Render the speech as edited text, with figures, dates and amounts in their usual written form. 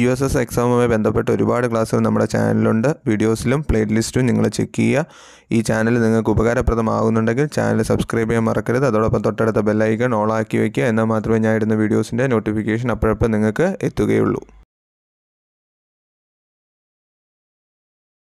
USS എക്സാമുമായി ബന്ധപ്പെട്ട് ഒരുപാട് ക്ലാസ്സുകൾ നമ്മുടെ ചാനലിലുണ്ട്. വീഡിയോസിലും പ്ലേലിസ്റ്റും നിങ്ങൾ ചെക്ക് ചെയ്യുക. ഈ ചാനൽ നിങ്ങൾക്ക് ഉപകാരപ്രദമാകുന്നുണ്ടെങ്കിൽ ചാനൽ സബ്സ്ക്രൈബ് ചെയ്യാൻ മറക്കരുത്. അതോടൊപ്പം തൊട്ടടുത്ത ബെല്ലൈക്കൺ ഓൺ ആക്കി വയ്ക്കുക. എന്നാൽ മാത്രമേ ഞാൻ ഇടുന്ന വീഡിയോസിൻ്റെ നോട്ടിഫിക്കേഷൻ അപ്പോഴപ്പോൾ നിങ്ങൾക്ക് എത്തുകയുള്ളൂ.